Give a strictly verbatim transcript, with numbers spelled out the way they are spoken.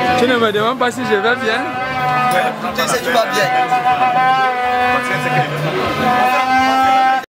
Tu ne me demandes pas si je vais bien? Tu sais que tu vas bien.